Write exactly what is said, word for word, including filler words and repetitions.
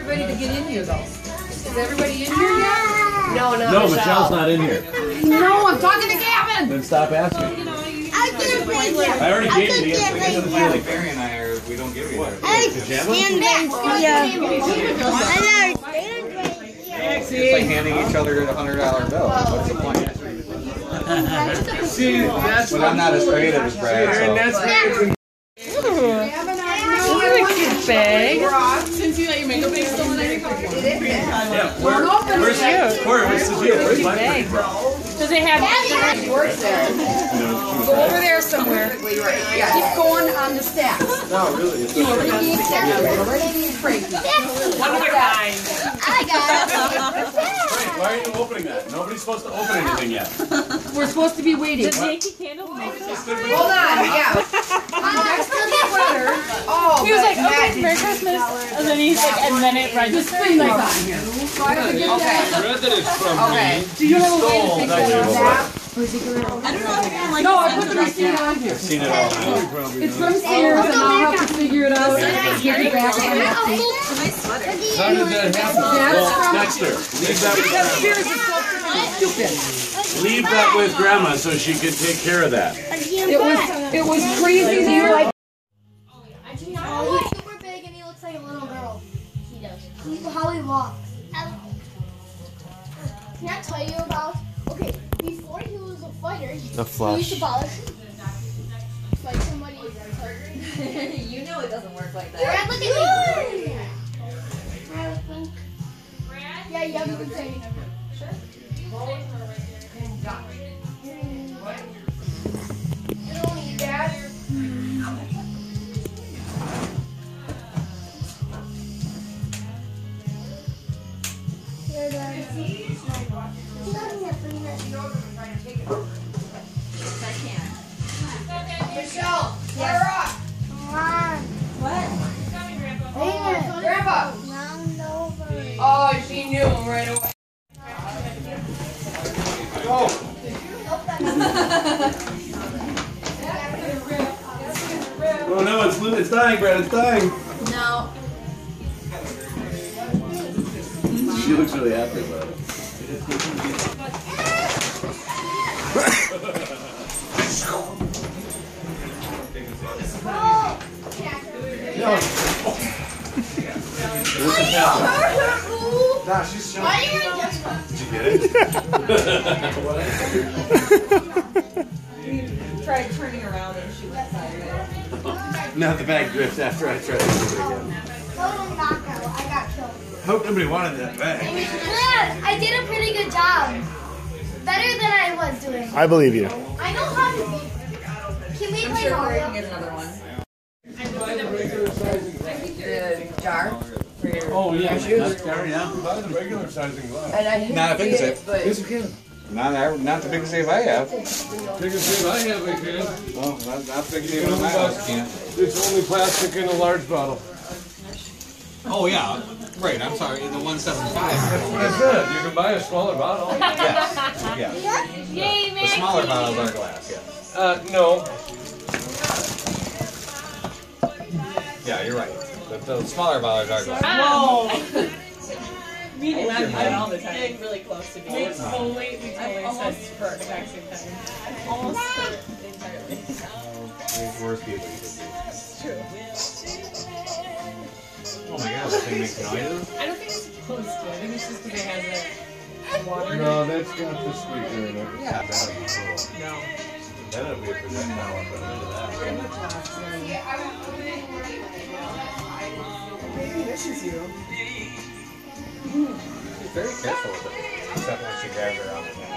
Everybody to get in here though. Is everybody in here yet? No, no. No, Michelle. Michelle's not in here. No, I'm talking to Gavin. Then stop asking. I already gave you the answer. Like Barry and I are, we don't give you that. It's like handing each other a hundred dollar bill. What's the point? See, that's But I'm not as creative as Brad. So. and that's Bag. Since you let your makeup bag still in there, yeah. Where, where's, where, where's the deal? Where's my bag? does it have? He works there. Go over there somewhere. Keep going on the stacks. No, really. It's Where do you need stacks? Where do you need freight? One of a kind. I got it. Wait, why are you opening that? Nobody's supposed to open anything yet. We're supposed to be waiting. Does Yankee Candle make it? Hold on, yeah. Next to the sweater. Oh, He was like, okay, Merry Christmas. And then he's like, and then it this registered. thing Like, on here. So I have to get I that. read that it's from Okay. me. Do you have a way to Stole fix that it on you that? I don't know if you can like. No, I put the receipt on here. I've seen it all now. It's from Sears, and I'll have to figure it out. Get it back on the receipt. How did that happen? That's Well, from Dexter, leave that with because Grandma. Sears is so freaking stupid. Leave that with Grandma so she can take care of that. It was it was crazy there. Oh, he's super big and he looks like a little girl. He does. He's how he walks. Can I tell you about? Okay, before he was a fighter, The he used to flesh. polish. Like somebody. You know it doesn't work like that. Brad, look at me. Yeah, yeah, you can say. You don't need that. Here, Dad. Michelle, let her off. Come on. What? Grandpa. Round over. Oh, she knew him right away. Oh no, it's it's dying, Brad. It's dying. No. She looks really happy about it. No. Nah, she's showing. Why are you in this one? Did you get it? Tried turning around and she went sideways. Now the bag drifts after I try to do it again. Total knockout. I got killed. Hope nobody wanted that bag. Yeah, I did a pretty good job. Better than I was doing. I believe you. I know how to be. Can we I'm play sure Corey Mario? can get another one. The jar. Oh yeah, that's Gary, yeah. Buy the regular sizing glass. And I hate Not a big it, safe. but Yes, you can. Not, not the biggest safe I have. Biggest thing I have, I can. Well, not, not the biggest safe in my house, can't. It's only plastic in a large bottle. Oh yeah, right. I'm sorry. The one seven five. That's what I said. You can buy a smaller bottle. Yes. Yeah. Yay, The Max! smaller bottles are glass. Yes. Uh, no. Yeah, you're right. The, the smaller bottles are glass. Whoa! Me and I'm I'm all the time. getting really close to me. We totally, we totally said for the exact same time. I'm almost said it entirely. There's worse people you could be. It's true. Oh my god, that thing makes noises? I don't think it's supposed to. I think it's just because it has a water. No, that's got the squeaker in it. Yeah, that would be cool. No. That would be a projectile if I went into that. maybe this is you. She's very careful with it. Except when she grabs her on the neck.